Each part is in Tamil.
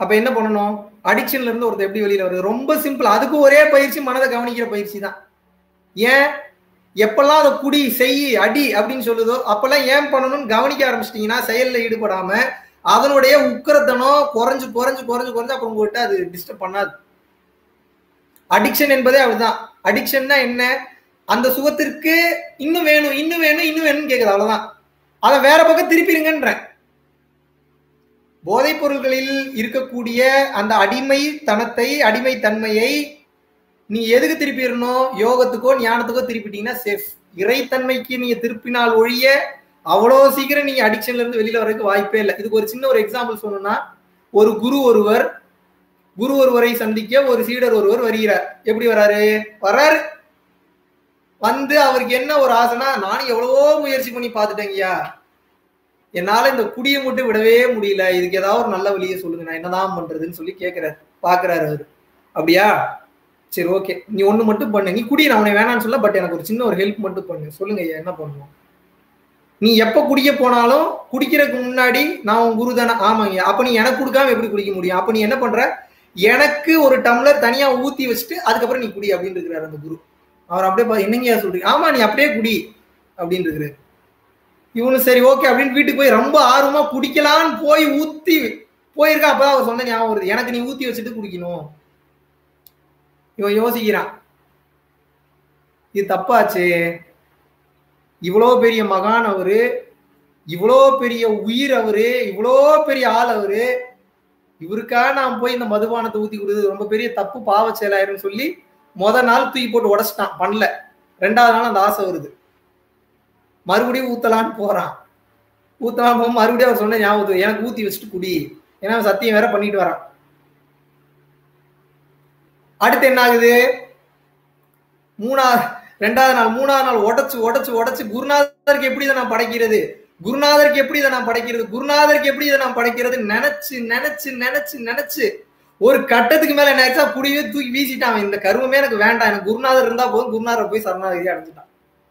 அப்ப என்ன பண்ணணும்? அடிக்ஷன்ல இருந்து ஒருத்தர் எப்படி வெளியில வருது? ரொம்ப சிம்பிள். அதுக்கு ஒரே பயிற்சி மனதை கவனிக்கிற பயிற்சி தான். ஏன் எப்பெல்லாம் அதை குடி செய் அடி அப்படின்னு சொல்லுதோ அப்பெல்லாம் ஏன் பண்ணணும்னு கவனிக்க ஆரம்பிச்சிட்டீங்கன்னா செயல்ல ஈடுபடாம அதனுடைய உக்கிரத்தனம் குறைஞ்சு குறைஞ்சு குறைஞ்சு குறைஞ்சு அப்புறம் உங்ககிட்ட அது டிஸ்டர்ப் பண்ணாது. அடிக்ஷன் என்பதே அப்படிதான். அடிக்ஷன்னா என்ன? அந்த சுகத்திற்கு இன்னும் வேணும் இன்னும் வேணும் இன்னும் வேணும்னு கேட்குது, அவ்வளவுதான். அதை வேற பக்கம் திருப்பிடுங்கன்ற. போதைப் பொருள்களில் இருக்கக்கூடிய அந்த அடிமைத்தனத்தை அடிமைத்தன்மையை நீ எதுக்கு திருப்பிடணும்? யோகத்துக்கோ ஞானத்துக்கோ திருப்பிட்டீங்கன்னா சேஃப். இறைத்தன்மைக்கு நீங்க திருப்பினால் ஒழிய அவ்வளோ சீக்கிரம் நீங்க அடிக்ஷன்ல இருந்து வெளியில வரதுக்கு வாய்ப்பே இல்லை. இதுக்கு ஒரு சின்ன ஒரு எக்ஸாம்பிள் சொல்லணும்னா, ஒரு குரு ஒருவரை சந்திக்க ஒரு சீடர் ஒருவர் வருகிறார். எப்படி வராரு? வந்து அவருக்கு என்ன ஒரு ஆசைனா, நானும் எவ்வளவோ முயற்சி பண்ணி பார்த்துட்டேங்கய்யா, என்னால இந்த குடியை மட்டும் விடவே முடியல, இதுக்கு ஏதாவது ஒரு நல்ல வழியை சொல்லுங்க, நான் என்னதான் பண்றதுன்னு சொல்லி கேட்கிறாரு. பாக்குறாரு அவரு. அப்படியா, சரி ஓகே, நீ ஒண்ணு மட்டும் பண்ணு, நீ குடி, நான் உன்னை வேணான்னு சொல்ல, பட் எனக்கு ஒரு சின்ன ஒரு ஹெல்ப் மட்டும் பண்ணு. சொல்லுங்க ஐயா, என்ன பண்ணுவோம்? நீ எப்ப குடிக்க போனாலும் குடிக்கிறதுக்கு முன்னாடி நான் உன் குரு தானே? ஆமாங்க. அப்ப நீ எனக்கு கொடுக்காம எப்படி குடிக்க முடியும்? அப்ப நீ என்ன பண்ற? எனக்கு ஒரு டம்ளர் தனியா ஊத்தி வச்சுட்டு அதுக்கப்புறம் நீ குடி அப்படின்னு இருக்கிறாரு அந்த குரு. அவர் அப்படியே என்னங்க சொல்றீங்க? ஆமா, நீ அப்படியே குடி அப்படின்னு இருக்கிறாரு. இவனு சரி ஓகே அப்படின்னு வீட்டுக்கு போய் ரொம்ப ஆர்வமா குடிக்கலான்னு போய் ஊத்தி போயிருக்கா. அப்பதான் அவர் சொன்ன ஞாபகம் வருது, எனக்கு நீ ஊத்தி வச்சுட்டு குடிக்கணும். இவன் யோசிக்கிறான், இது தப்பாச்சு. இவ்வளோ பெரிய மகான் அவரு, இவ்வளோ பெரிய உயிர் அவரு, இவ்வளோ பெரிய ஆள் அவரு, இவருக்காக நான் போய் இந்த மதுபானத்தை ஊத்தி கொடுக்குறது ரொம்ப பெரிய தப்பு, பாவ செயலாயிரும் சொல்லி முதல் நாள் தூக்கி போட்டு உடச்சிட்டான், பண்ணல. ரெண்டாவது நாள் அந்த ஆசை வருது, மறுபடியும் ஊத்தலான்னு போறான். ஊத்தலாம் போக மறுபடியும் அவர் சொன்ன ஞாபகம், எனக்கு ஊத்தி வச்சுட்டு குடி, ஏன்னா சத்தியம் வேற பண்ணிட்டு வரான். அடுத்து என்ன ஆகுது? ரெண்டாவது நாள் மூணாவது நாள் உடச்சு உடச்சு உடச்சு குருநாதருக்கு எப்படி இதை நான் படைக்கிறது, குருநாதருக்கு எப்படி இதை நான் படைக்கிறது, குருநாதருக்கு எப்படி இதை நான் படைக்கிறது நினைச்சு நினைச்சு நினைச்சு நினைச்சு ஒரு கட்டத்துக்கு மேல நினைச்சா புடிவே தூக்கி வீசிட்டான். இந்த கருவமே எனக்கு வேண்டாம், எனக்கு குருநாதர் இருந்தா போதும், குருநாதரை போய் சரணாகதி அடைஞ்சிட்டான்.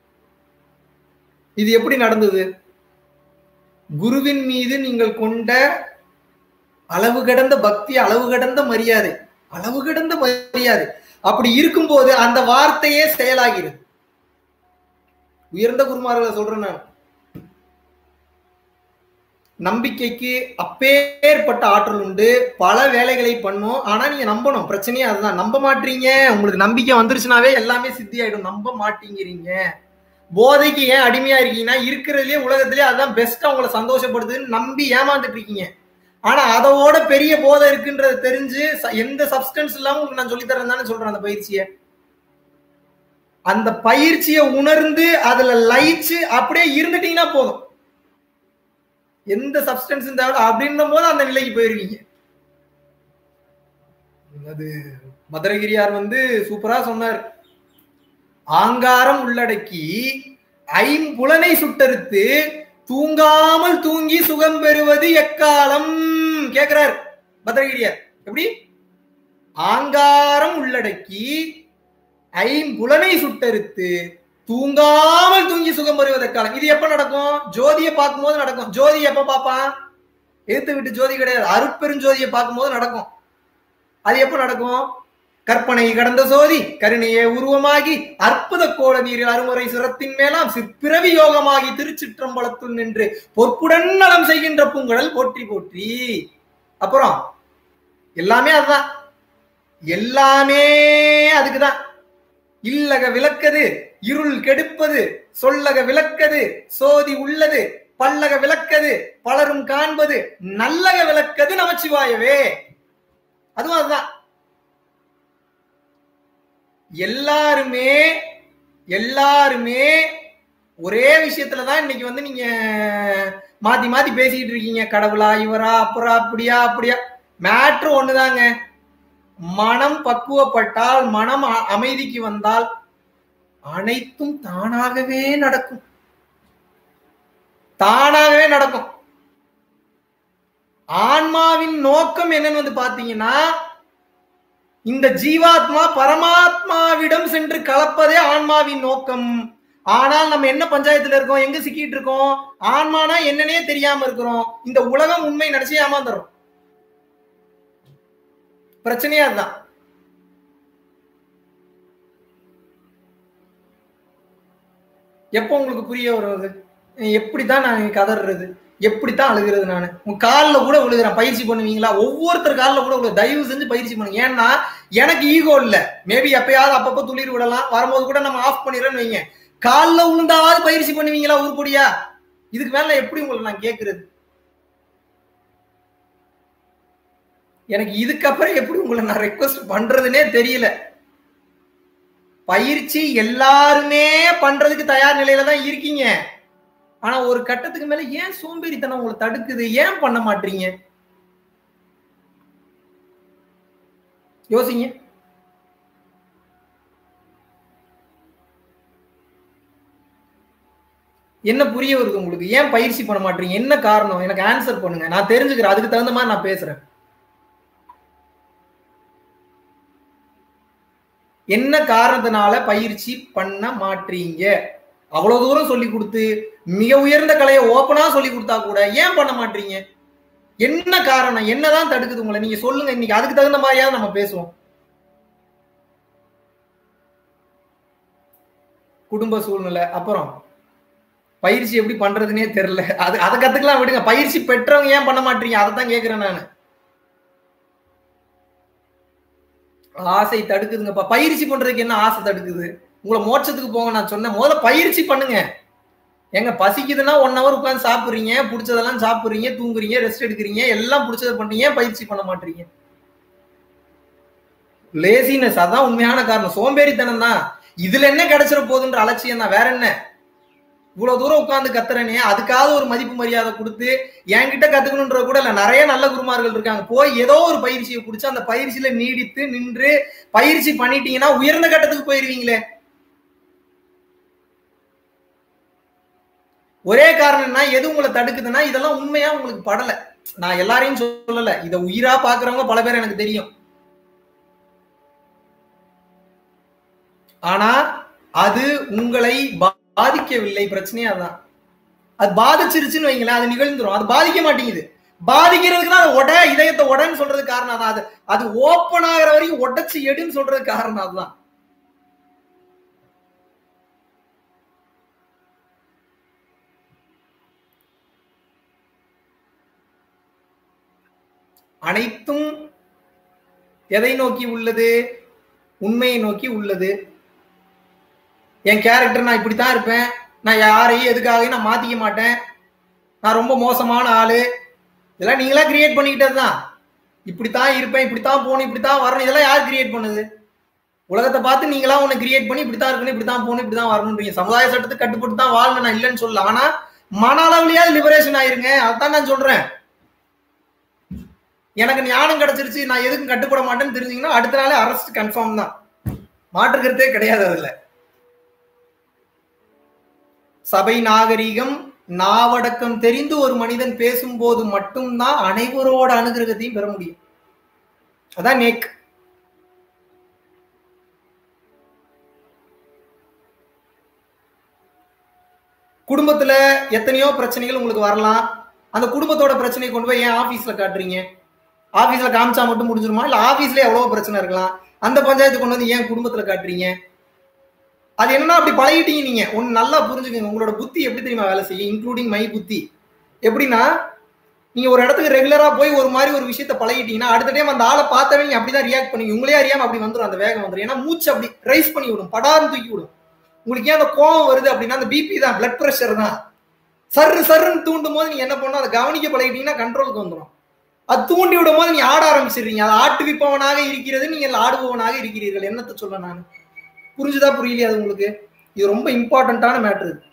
இது எப்படி நடந்தது? குருவின் மீது நீங்கள் கொண்ட அளவு கடந்த பக்தி, அளவு கடந்த மரியாதை, அளவு கடந்த மரியாதை அப்படி இருக்கும்போது அந்த வார்த்தையே செயலாகிறது. உயர்ந்த குருமார்களை சொல்றேன் நான், நம்பிக்கைக்கு அப்பேற்பட்ட ஆற்றல் உண்டு, பல வேலைகளை பண்ணும். ஆனா நீங்க நம்பணும். பிரச்சனையே அதுதான், நம்ப மாட்டீங்க. உங்களுக்கு நம்பிக்கை வந்துருச்சுனாவே எல்லாமே சித்தி ஆயிடும், நம்ப மாட்டேங்கிறீங்க. போதைக்கு ஏன் அடிமையா இருக்கீங்கன்னா, இருக்கிறதுலயே உலகத்திலேயே அதுதான் பெஸ்டா உங்களை சந்தோஷப்படுதுன்னு நம்பி ஏமாந்துட்டு இருக்கீங்க. ஆனா அதோட பெரிய போதை இருக்குன்றது தெரிஞ்சு எந்த சப்ஸ்டன்ஸ் இல்லாம உங்களுக்கு நான் சொல்லி தரேன் தானே சொல்றேன் அந்த பயிற்சியை. அந்த பயிற்சியை உணர்ந்து அதுல லயிச்சு அப்படியே இருந்துட்டீங்கன்னா போதும், எந்த சப்ஸ்டன்ஸ் தேவை அப்படின்ற போது அந்த நிலைக்கு போயிருவீங்க. அது மதுரகிரியார் சூப்பரா சொன்னார். ஆங்காரம் உள்ளடக்கி ஐம்புலனை சுட்டறுத்து தூங்காமல் தூங்கி சுகம் பெறுவது எக்காலம் கேட்கிறார் பத்ரகிரியார். எப்படி? ஆங்காரம் உள்ளடக்கி ஐம்புலனை சுட்டறுத்து தூங்காமல் தூங்கி சுகம் பெறுவது எக்காலம். இது எப்ப நடக்கும்? ஜோதியை பார்க்கும் போது நடக்கும். ஜோதி எப்ப பார்ப்பான்? எதிர்த்து விட்டு ஜோதி கிடையாது, அருட்பெருஞ்சோதியை பார்க்கும் போது நடக்கும். அது எப்ப நடக்கும்? கற்பனை கடந்த சோதி கருணையே உருவமாகி அற்புத கோல நீரில் அருமுறை சிரத்தின் மேலாம் சிற்பிறவி யோகமாகி திருச்சிற்றம்பலத்துள் நின்று பொற்புடன் நலம் செய்கின்ற பூங்கடல் போற்றி போற்றி. அப்புறம் எல்லாமே அதுதான், எல்லாமே அதுக்குதான். இல்லக விளக்கது இருள் கெடுப்பது, சொல்லக விளக்கது சோதி உள்ளது, பல்லக விளக்கது பலரும் காண்பது, நல்லக விளக்கது நமச்சிவாயவே. அதுவும் அதுதான். எல்லாருமே ஒரே விஷயத்துலதான் இன்னைக்கு நீங்க மாத்தி மாத்தி பேசிக்கிட்டு இருக்கீங்க. கடவுளா, இவரா, அப்புறா, அப்படியா. மேட்ரு ஒண்ணுதாங்க. மனம் பக்குவப்பட்டால், மனம் அமைதிக்கு வந்தால் அனைத்தும் தானாகவே நடக்கும், தானாகவே நடக்கும். ஆன்மாவின் நோக்கம் என்னன்னு பாத்தீங்கன்னா, இந்த ஜீவாத்மா பரமாத்மாவிடம் சென்று கலப்பதே ஆன்மாவின் நோக்கம். ஆனால் நம்ம என்ன பஞ்சாயத்துல இருக்கோம், எங்க சிக்கிட்டு இருக்கோம்? ஆன்மானா என்னன்னே தெரியாம இருக்கிறோம். இந்த உலகம் உண்மை நினைச்சு ஏமாந்துறோம். பிரச்சனையா அதுதான். எப்போ உங்களுக்கு புரிய வருவது? எப்படித்தான் நான் கதறது, எப்படித்தான் அழுகிறது? நான் உங்க காலில் கூட விழுகிறேன். பயிற்சி பண்ணுவீங்களா? ஒவ்வொருத்தர் காலில் கூட விழு. தயவு செஞ்சு பயிற்சி பண்ணுங்க. ஏன்னா எனக்கு ஈகோ இல்ல. மேபி எப்பயாவது அப்பப்போ துளிர் விடலாம். வரும்போது கூட நம்ம ஆஃப் பண்ணிடுறோன்னு வைங்க. காலில் விழுந்தாவது பயிற்சி பண்ணுவீங்களா உருப்படியா? இதுக்கு மேல எப்படி உங்களை நான் கேட்கறது? எனக்கு இதுக்கப்புறம் எப்படி உங்களை நான் ரெக்வஸ்ட் பண்றதுன்னே தெரியல. பயிற்சி எல்லாருமே பண்றதுக்கு தயார் நிலையில தான் இருக்கீங்க. ஆனா ஒரு கட்டத்துக்கு மேல ஏன் சோம்பேறித்தனம் உங்களை தடுக்குது? ஏன் பண்ண மாட்டீங்க? யோசிங்க. என்ன புரிய வருது உங்களுக்கு? ஏன் பயிற்சி பண்ண மாட்டீங்க? என்ன காரணம்? எனக்கு ஆன்சர் பண்ணுங்க. நான் தெரிஞ்சுக்கிறேன். அதுக்கு தகுந்த மாதிரி நான் பேசுறேன். என்ன காரணத்தினால பயிற்சி பண்ண மாட்டீங்க? அவ்வளவு தூரம் சொல்லி கொடுத்து மிக உயர்ந்த கலையை ஓப்பனா சொல்லி கொடுத்தா கூட ஏன் பண்ண மாட்டீங்க? என்ன காரணம்? என்னதான் தடுக்குது உங்களை? நீங்க சொல்லுங்க. இன்னைக்கு அதுக்கு தகுந்த மாதிரியாவது நம்ம பேசுவோம். குடும்ப சூழ்நிலை, அப்புறம் பயிற்சி எப்படி பண்றதுன்னே தெரியல. அதை கத்துக்கலாம் விடுங்க. பயிற்சி பெற்றவங்க ஏன் பண்ண மாட்டீங்க? அதை தான் கேட்கிறேன் நான். ஆசை தடுக்குதுங்கப்பா. பயிற்சி பண்றதுக்கு என்ன ஆசை தடுக்குது? உங்களை மோட்சத்துக்கு போங்க நான் சொன்னேன். முதல்ல பயிற்சி பண்ணுங்க. எங்க பசிக்குதுன்னா 1 hour உட்காந்து சாப்பிடுறீங்க, பிடிச்சதெல்லாம் சாப்பிடுறீங்க, தூங்குறீங்க, ரெஸ்ட் எடுக்கிறீங்க, எல்லாம் பிடிச்சதை பண்றீங்க. பயிற்சி பண்ண மாட்டீங்க. லேசினஸ், அதான் உண்மையான காரணம். சோம்பேறித்தனம் தான். இதுல என்ன கிடைச்சிட போகுதுன்ற அலட்சியம் தான். வேற என்ன? இவ்வளவு தூரம் உட்கார்ந்து கத்துறனே, அதுக்காவது ஒரு மதிப்பு மரியாதை கொடுத்து என்கிட்ட கத்துக்கணும்ன்ற கூட இல்ல. நிறைய நல்ல குருமார்கள் இருக்காங்க. போய் ஏதோ ஒரு பயிற்சியை பிடிச்சி அந்த பயிற்சியில நீடித்து நின்று பயிற்சி பண்ணிட்டீங்கன்னா உயர்ந்த கட்டத்துக்கு போயிருவீங்களே. ஒரே காரணம்னா எது உங்களை தடுக்குதுன்னா இதெல்லாம் உண்மையா உங்களுக்கு படல. நான் எல்லாரையும் சொல்லல. இதை உயிரா பாக்குறவங்க பல பேர் எனக்கு தெரியும். ஆனா அது உங்களை பாதிக்கவில்லை. பிரச்சனையே அதுதான். அது பாதிச்சிருச்சுன்னு வைங்களேன், அது நிகழ்ந்துரும். அது பாதிக்க மாட்டேங்குது. பாதிக்கிறதுக்கு தான் உட இதயத்தை உடன்னு சொல்றது காரணம் தான். அது ஓப்பன் ஆகிற வரைக்கும் உடச்சு எடுன்னு சொல்றது காரணம் அதுதான். அனைத்தும் எதை நோக்கி உள்ளது? உண்மையை நோக்கி உள்ளது. என் கேரக்டர் நான் இப்படித்தான் இருப்பேன், நான் யாரையும் எதுக்காக நான் மாத்திக்க மாட்டேன், நான் ரொம்ப மோசமான ஆளு, இதெல்லாம் நீங்களா கிரியேட் பண்ணிக்கிட்டது தான். இப்படித்தான் இருப்பேன், இப்படித்தான் போகணும், இப்படித்தான் வரணும், இதெல்லாம் யார் கிரியேட் பண்ணுது? உலகத்தை பார்த்து நீங்களா ஒண்ணு கிரியேட் பண்ணி இப்படித்தான் இருக்கணும், இப்படித்தான் போகணும், இப்படித்தான் வரணும்ன்றீங்க. சமுதாய சட்டத்துக்கு கட்டுப்பட்டு தான் வாழணும், நான் இல்லைன்னு சொல்லல. ஆனா மன அளவுலயாவது லிபரேஷன் ஆயிருங்க. அதான் நான் சொல்றேன். எனக்கு ஞானம் கிடைச்சிருச்சு, நான் எதுக்கும் கட்டுப்பட மாட்டேன்னு தெரிஞ்சீங்கன்னா அடுத்த நாளே அரெஸ்ட் கன்ஃபார்ம் தான். மாற்றுக்கிறதே கிடையாது. அதுல சபை நாகரீகம், நாவடக்கம் தெரிந்து ஒரு மனிதன் பேசும்போது மட்டும்தான் அனைவரோட அனுகிரகத்தையும் பெற முடியும். அதான் நேக். குடும்பத்துல எத்தனையோ பிரச்சனைகள் உங்களுக்கு வரலாம். அந்த குடும்பத்தோட பிரச்சனையை கொண்டு போய் ஏன் ஆபீஸ்ல காட்டுறீங்க? ஆபீஸ்ல காமிச்சா மட்டும் முடிஞ்சிருமா? இல்ல ஆபீஸ்ல எவ்வளவு பிரச்சனை இருக்கலாம், அந்த பஞ்சாயத்து கொண்டு வந்து ஏன் குடும்பத்துல காட்டுறீங்க? அது என்னன்னா அப்படி பழகிட்டீங்க. நீங்க ஒன்னு நல்லா புரிஞ்சுக்கோங்க. உங்களோட புத்தி எப்படி தெரியுமா வேலை செய்யும்? இன்க்ளூடிங் மை புத்தி. எப்படின்னா, நீங்க ஒரு இடத்துக்கு ரெகுலரா போய் ஒரு மாதிரி ஒரு விஷயத்த பழகிட்டீங்கன்னா அடுத்த டைம் அந்த ஆளை பார்த்தவே நீங்க அப்படிதான் ரியாக்ட் பண்ணுவீங்க. உங்களே அறியாம அப்படி வந்துடும், அந்த வேகம் வந்துடும். ஏன்னா மூச்சு அப்படி ரைஸ் பண்ணி விடும், படார்னு தூக்கி விடும். உங்களுக்கு ஏன் அந்த கோவம் வருது அப்படின்னா அந்த பிபி தான், பிளட் பிரஷர் தான். சர்ரு சர்ன்னு தூண்டும் போது நீங்க என்ன பண்ணணும், அதை கவனிக்க பழகிட்டீங்கன்னா கண்ட்ரோலுக்கு வந்துடும். அது தூண்டி விடும் போது நீங்க ஆட ஆரம்பிச்சிடுறீங்க. அதை ஆட்டுவிப்பவனாக இருக்கிறது, நீங்க ஆடுபவனாக இருக்கிறீர்கள். என்னத்தை சொல்ல நான்? புரிஞ்சுதா புரியலையா அது உங்களுக்கு? இது ரொம்ப இம்பார்ட்டன்டான மேட்ரு.